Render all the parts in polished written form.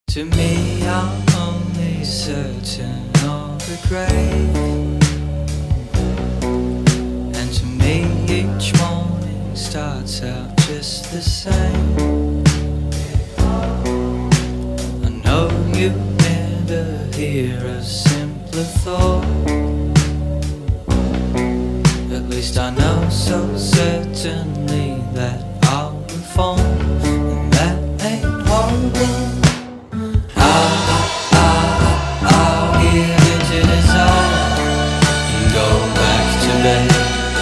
To me, I'm only certain of the grave, and to me each morning starts out just the same. I know you never hear a simpler thought, at least I know so certainly that I'll reform, and that ain't horrible. I'll give into desire and go back to bed.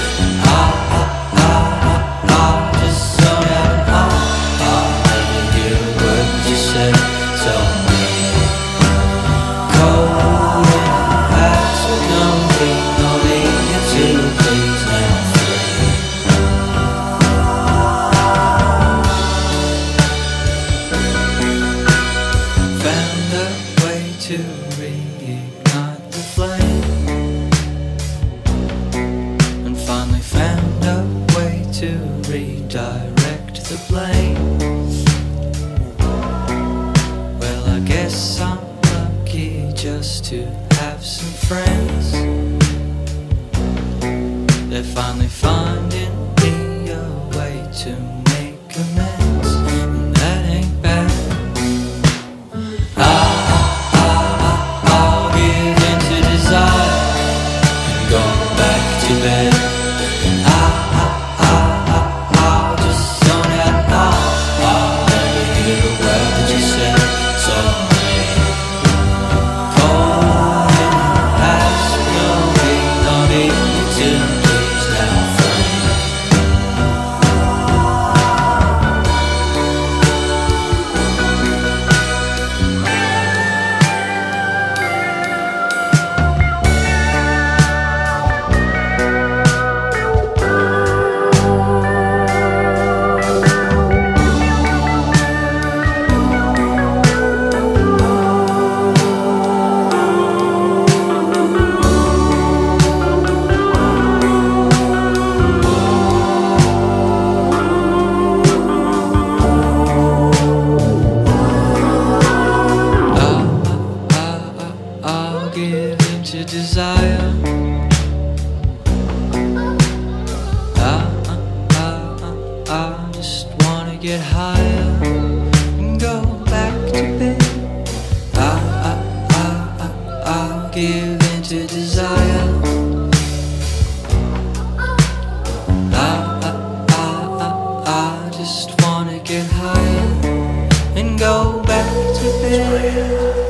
I'll just zone out. I'll never hear a word you say. So cold and fast with no need to please now. Found a way to reignite the flame, and finally found a way to redirect the blame. Well, I guess I'm lucky just to have some friends. They're finally finding me a way to make amends, and that ain't bad. I'll give into desire and go back to bed. I'll just zone out. I'll never hear a word that you said. So cold and fast, no need to please now. I'll give into desire. I just wanna get higher and go back to bed. I'll give into desire. I just wanna get higher and go back to bed.